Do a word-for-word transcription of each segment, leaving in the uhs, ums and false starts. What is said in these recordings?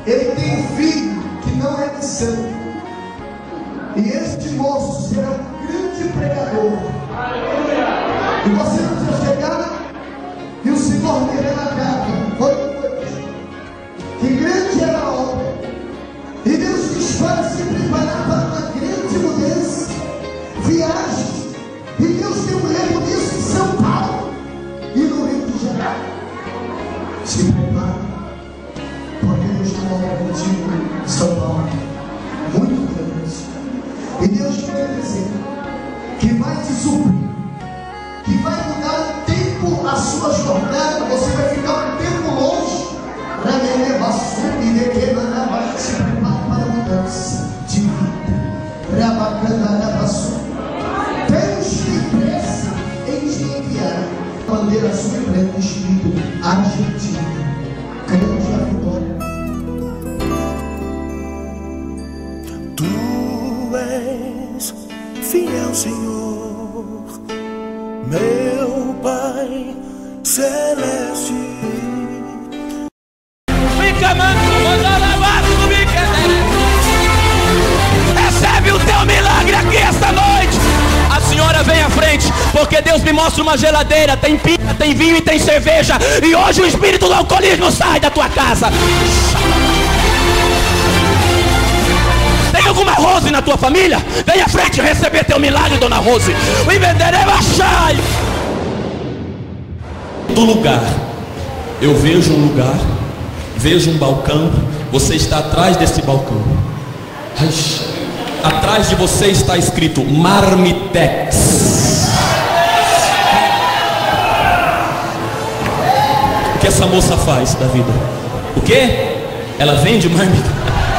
ele tem um filho que não é de sangue. E este moço será um grande pregador. E você não precisa chegar e o Senhor me relatava. Foi hoje. Que grande era a obra. E Deus nos faz se preparar para uma grande mudança. Viagem. E Deus tem um remo disso em São Paulo e no Rio de Janeiro. Se prepare, porque Deus tem uma obra contigo em São Paulo muito grande. E Deus vai dizer que vai te suprir, que vai mudar o tempo, a sua jornada. Você vai ficar um tempo longe. Se prepare para a mudança de vida. Deus tem pressa em te enviar a bandeira azul e branca escrito Argentina. Grande a vitória. Tu és fiel, Senhor, meu Pai celeste. Recebe o teu milagre aqui esta noite. A senhora vem à frente, porque Deus me mostra uma geladeira. Tem pinga, tem vinho e tem cerveja. E hoje o espírito do alcoolismo sai da tua casa. Tem alguma Rose na tua família? Vem à frente receber teu milagre, dona Rose. O venderei baixai. Do lugar, eu vejo um lugar, vejo um balcão. Você está atrás desse balcão. Ai, atrás de você está escrito Marmitex. O que essa moça faz da vida? O que? Ela vende marmita.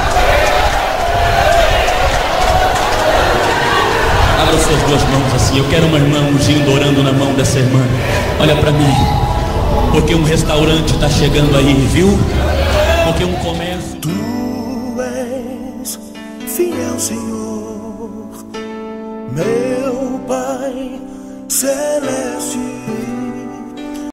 Abra suas duas mãos assim. Eu quero uma irmã ungindo, orando na mão dessa irmã. Olha para mim. Porque um restaurante está chegando aí, viu? Porque um comércio. Tu és fiel, Senhor, meu Pai celeste.